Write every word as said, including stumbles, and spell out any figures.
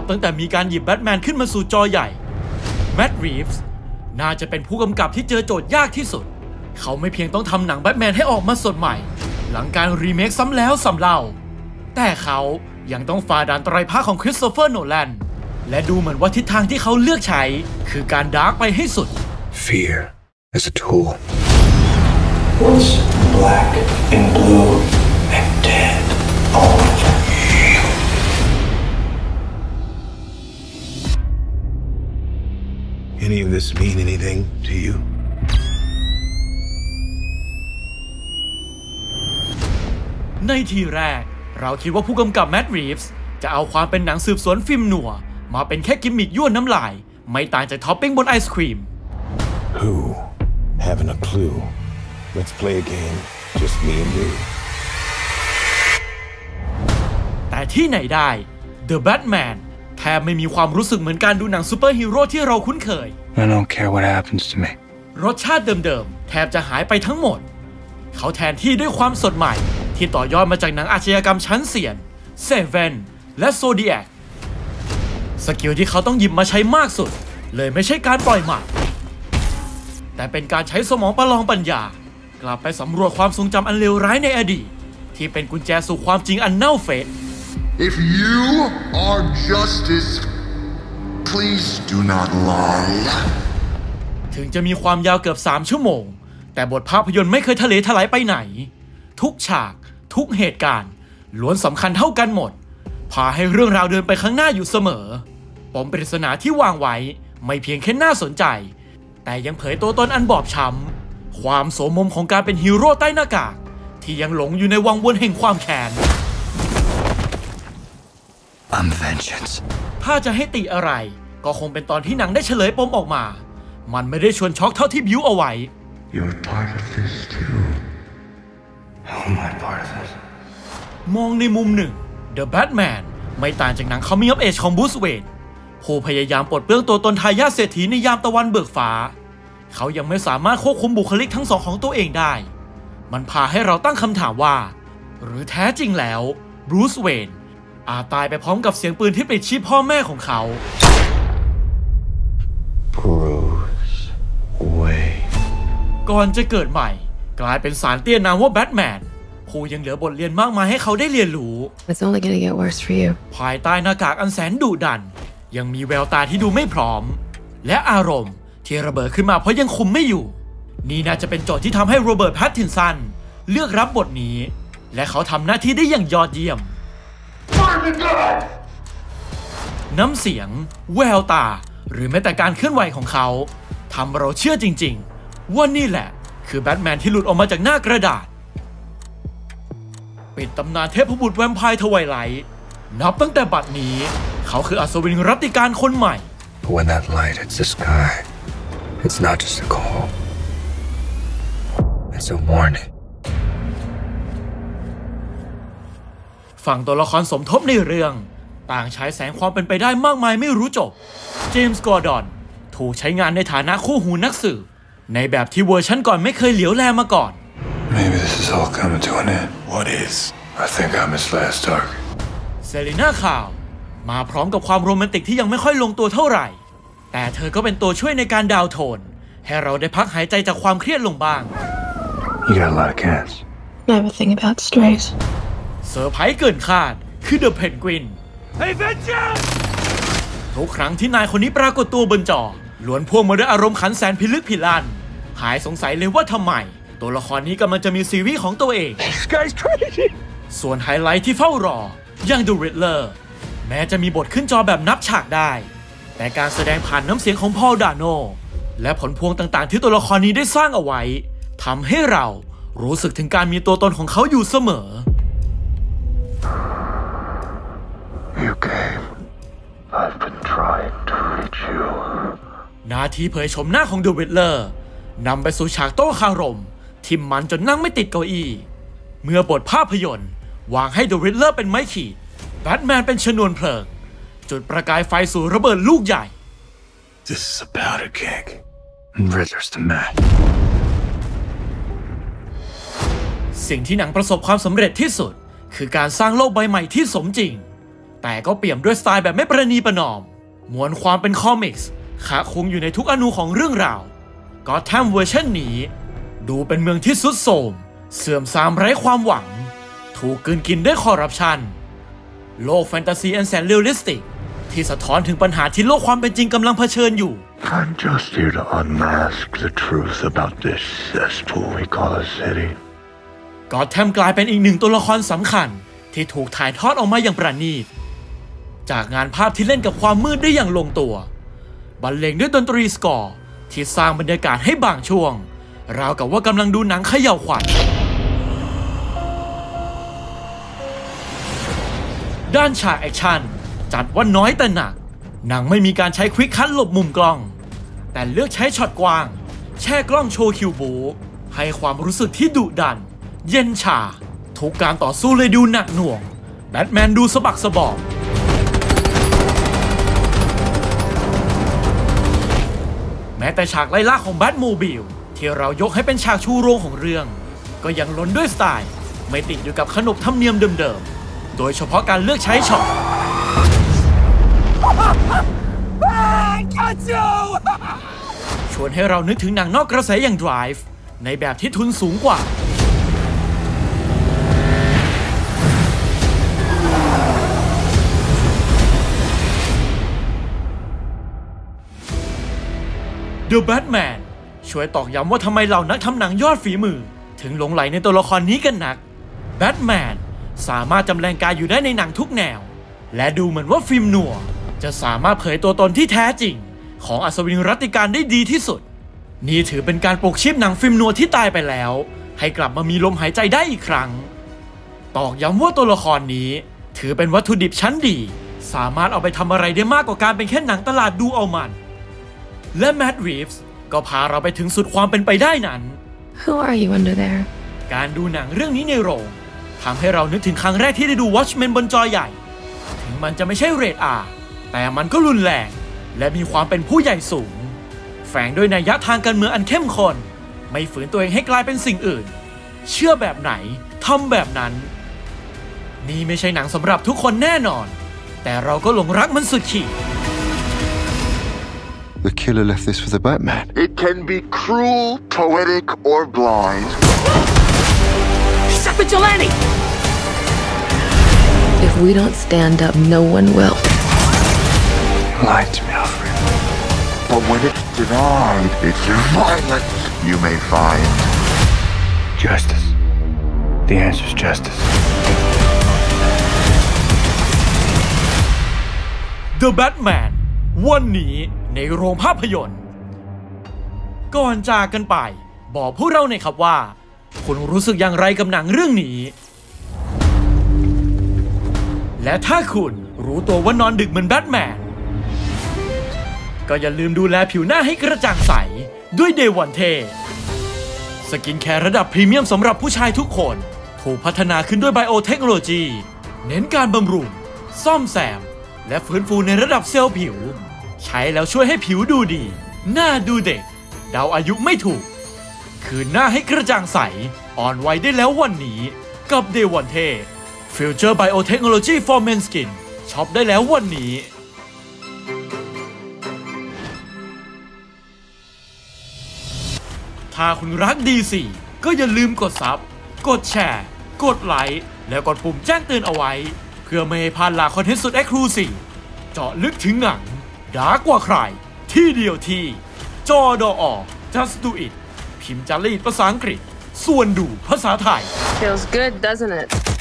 บตั้งแต่มีการหยิบแบทแมนขึ้นมาสู่จอใหญ่แมตต์ รีฟส์น่าจะเป็นผู้กำกับที่เจอโจทย์ยากที่สุดเขาไม่เพียงต้องทำหนังแบทแมนให้ออกมาสดใหม่หลังการรีเมคซ้ำแล้วซ้ำเล่าแต่เขายังต้องฝ่าด่านไตรภาคของคริสโตเฟอร์โนแลนและดูเหมือนว่าทิศทางที่เขาเลือกใช้คือการดาร์กไปให้สุด Fear is a tool. What's black and blue and dead all over you? Any of this mean anything to you? ในทีแรกเราคิดว่าผู้กำกับแมตต์ รีฟส์จะเอาความเป็นหนังสืบสวนฟิล์มหนัวมาเป็นแค่กิมมิคยั่วน้ำลายไม่ต่างจากท็อปปิ้งบนไอศครีม Who haven't a clue? Let's play a game, just me and you. แต่ที่ไหนได้ The Batman แทบไม่มีความรู้สึกเหมือนการดูหนังซูเปอร์ฮีโร่ที่เราคุ้นเคย I don't care what happens to me. รสชาติเดิมๆแทบจะหายไปทั้งหมดเขาแทนที่ด้วยความสดใหม่ที่ต่อยอดมาจากหนังอาชญากรรมชั้นเซียนเซเว่นและโซเดียกสกิลที่เขาต้องหยิบมาใช้มากสุดเลยไม่ใช่การปล่อยหมัดแต่เป็นการใช้สมองประลองปัญญากลับไปสำรวจความทรงจำอันเลวร้ายในอดีตที่เป็นกุญแจสู่ความจริงอันเน่าเฟะ If you are justice, please do not lie. ถึงจะมีความยาวเกือบสามชั่วโมงแต่บทภาพยนตร์ไม่เคยทะเลทลายไปไหนทุกฉากทุกเหตุการณ์ล้วนสำคัญเท่ากันหมดพาให้เรื่องราวเดินไปข้างหน้าอยู่เสมอปมปริศนาที่วางไว้ไม่เพียงแค่น่าสนใจแต่ยังเผยตัวตนอันบอบช้ำความโสมมของการเป็นฮีโร่ใต้หน้ากากที่ยังหลงอยู่ในวังวนแห่งความแค้น I'm vengeance. ถ้าจะให้ติอะไรก็คงเป็นตอนที่หนังได้เฉลยปมออกมามันไม่ได้ชวนช็อกเท่าที่บิวเอาไว้ You're part of this too. How am I part of it? มองในมุมหนึ่ง The Batman ไม่ต่างจากหนัง Coming of Age ของบูธเวย์นผู้พยายามปลดเปลื้องตัวตนทายาทเศรษฐีในยามตะวันเบิกฟ้าเขายังไม่สามารถควบคุมบุคลิกทั้งสองของตัวเองได้มันพาให้เราตั้งคำถามว่าหรือแท้จริงแล้วบรูซเวย์นอาจตายไปพร้อมกับเสียงปืนที่ปลิดชีพพ่อแม่ของเขา Bruce Wayne. ก่อนจะเกิดใหม่กลายเป็นสารเตี้ยนามว่าแบทแมนผู้ยังเหลือบทเรียนมากมายให้เขาได้เรียนรู้ It's only gonna get worse for you. ภายใต้หน้ากากอันแสนดุดันยังมีแววตาที่ดูไม่พร้อมและอารมณ์ที่ระเบิดขึ้นมาเพราะยังคุมไม่อยู่นี่น่าจะเป็นโจทย์ที่ทำให้โรเบิร์ต แพตตินสันเลือกรับบทนี้และเขาทำหน้าที่ได้อย่างยอดเยี่ยมน้ำเสียงแววตาหรือแม้แต่การเคลื่อนไหวของเขาทำเราเชื่อจริงๆว่านี่แหละคือแบทแมนที่หลุดออกมาจากหน้ากระดาษปิดตำนานเทพบุตรแวมไพร์ทไวไลท์นับตั้งแต่บัดนี้เขาคืออัศวินรัตติการคนใหม่ But when that light hits the sky, it's not just a call. It's a warning. ฝั่งตัวละครสมทบในเรื่องต่างใช้แสงความเป็นไปได้มากมายไม่รู้จบเจมส์กอร์ดอนถูกใช้งานในฐานะคู่หูนักสืบในแบบที่เวอร์ชันก่อนไม่เคยเหลียวแลมาก่อน Maybe this is all coming to an end. What is? I think I'm his last target. เซรีนาคาวมาพร้อมกับความโรแมนติกที่ยังไม่ค่อยลงตัวเท่าไหร่แต่เธอก็เป็นตัวช่วยในการดาวโทนให้เราได้พักหายใจจากความเครียดลงบ้าง You got a lot of cats. I have a thing about strays. เซอร์ไพรส์เกินคาดคือเดอะเพนกวิน Hey Vengeance ทุกครั้งที่นายคนนี้ปรากฏตัวบนจอล้วนพ่วงมาด้วยอารมณ์ขันแสนพิลึกพิลั่นหายสงสัยเลยว่าทำไมตัวละครนี้กำลังจะมีซีรีส์ของตัวเอง This guy's crazy. ส่วนไฮไลท์ที่เฝ้ารออย่าง The Riddler แม้จะมีบทขึ้นจอแบบนับฉากได้แต่การแสดงผ่านน้ำเสียงของพอล ดาโนและผลพวงต่างๆที่ตัวละครนี้ได้สร้างเอาไว้ทำให้เรารู้สึกถึงการมีตัวตนของเขาอยู่เสมอ You came. I've been trying to reach you. นาทีเผยชมหน้าของ The Riddler นำไปสู่ฉากโต้คารมทิมมันจนนั่งไม่ติดเก้าอี้เมื่อบทภาพยนตร์วางให้ The Riddler เป็นไม้ขีดแบทแมนเป็นชนวนเพลิงจุดประกายไฟสู่ระเบิดลูกใหญ่ This is a powder keg. And Riddler's the man. สิ่งที่หนังประสบความสำเร็จที่สุดคือการสร้างโลกใบใหม่ที่สมจริงแต่ก็เปี่ยมด้วยสไตล์แบบไม่ประนีประนอมมวลความเป็นคอมิกส์ค้าคงอยู่ในทุกอนูของเรื่องราวก็แทมเวอร์ชันนี้ดูเป็นเมืองที่ทรุดโทรมเสื่อมทรามไร้ความหวังถูกกลืนกินด้วยคอร์รัปชันโลกแฟนตาซีอันแสนเรียลลิสติกที่สะท้อนถึงปัญหาที่โลกความเป็นจริงกำลังเผชิญอยู่ I'm just here to unmask the truth about this cesspool we call a city. ก็แทมกลายเป็นอีกหนึ่งตัวละครสำคัญที่ถูกถ่ายทอดออกมาอย่างประณีตจากงานภาพที่เล่นกับความมืดได้อย่างลงตัวบรรเลงด้วยดนตรีสกอร์ที่สร้างบรรยากาศให้บางช่วงราวกับว่ากำลังดูหนังเขย่าวขวัญด้านฉากแอคชั่นจัดว่าน้อยแต่หนักหนังไม่มีการใช้ควิกคัทหลบมุมกล้องแต่เลือกใช้ช็อตกว้างแช่กล้องโชว์คิวบูให้ความรู้สึกที่ดุดันเย็นชาทุกการต่อสู้เลยดูหนักหน่วงแบทแมนดูสะบักสะบอมแม้แต่ฉากไล่ล่าของแบทโมบิลที่เรายกให้เป็นฉากชูโรงของเรื่องก็ยังล้นด้วยสไตล์ไม่ติดอยู่กับขนบธรรมเนียมเดิมๆโดยเฉพาะการเลือกใช้ช็อตชวนให้เรานึกถึงหนังนอกกระแสอย่าง Drive ในแบบที่ทุนสูงกว่า The Batman ช่วยตอกย้ำว่าทำไมเหล่านักทำหนังยอดฝีมือถึงหลงไหลในตัวละครนี้กันนัก Batman สามารถจำแรงกายอยู่ได้ในหนังทุกแนวและดูเหมือนว่าฟิล์มนัวจะสามารถเผยตัวตนที่แท้จริงของอัศวินรัตติการได้ดีที่สุดนี่ถือเป็นการปลุกชีพหนังฟิล์มนัวที่ตายไปแล้วให้กลับมามีลมหายใจได้อีกครั้งตอกย้ำว่าตัวละครนี้ถือเป็นวัตถุดิบชั้นดีสามารถเอาไปทำอะไรได้มากกว่าการเป็นแค่หนังตลาดดูเอามันและแมตต์ รีฟส์ก็พาเราไปถึงสุดความเป็นไปได้นั้น Who are you under there? การดูหนังเรื่องนี้ในโรงทำให้เรานึกถึงครั้งแรกที่ได้ดู Watchmen บนจอใหญ่ถึงมันจะไม่ใช่เรท อาร์ แต่มันก็รุนแรงและมีความเป็นผู้ใหญ่สูงแฝงด้วยนัยยะทางการเมืองอันเข้มข้นไม่ฝืนตัวเองให้กลายเป็นสิ่งอื่นเชื่อแบบไหนทำแบบนั้นนี่ไม่ใช่หนังสำหรับทุกคนแน่นอนแต่เราก็หลงรักมันสุดขีด The killer left this for the Batman. It can be cruel, poetic, or blind. He's a vigilante! If we don't stand up, no one will. Lied to me, Alfred. But when it's denied, it's violence you may find. Justice. The answer's justice. The Batman วันนี้ในโรงภาพยนตร์ก่อนจากกันไปบอกพวกเราหน่อยครับว่าคุณรู้สึกอย่างไรกับหนังเรื่องนี้และถ้าคุณรู้ตัวว่านอนดึกเหมือนแบทแมนก็อย่าลืมดูแลผิวหน้าให้กระจ่างใสด้วย Day One เทสกินแคร์ระดับพรีเมียมสำหรับผู้ชายทุกคนถูกพัฒนาขึ้นด้วยไบโอเทคโนโลยีเน้นการบำรุงซ่อมแซมและฟื้นฟูในระดับเซลล์ผิวใช้แล้วช่วยให้ผิวดูดีหน้าดูเด็กเดาอายุไม่ถูกคืนหน้าให้กระจ่างใสอ่อนวัยได้แล้ววันนี้กับ Day One เท Future Biotechnology for Men Skin ช็อปได้แล้ววันนี้ถ้าคุณรัก ดี ซี ก็อย่าลืมกดซับกดแชร์กดไลค์แล้วกดปุ่มแจ้งเตือนเอาไว้เพื่อไม่ให้พลาดหลากคอนเทนต์สุด Exclusive เจาะลึกถึงหนังดาร์กกว่าใครที่เดียวที่จอดอ Just Do It พิมพ์จารีตภาษาอังกฤษส่วนดูภาษาไทย Feels good, doesn't it?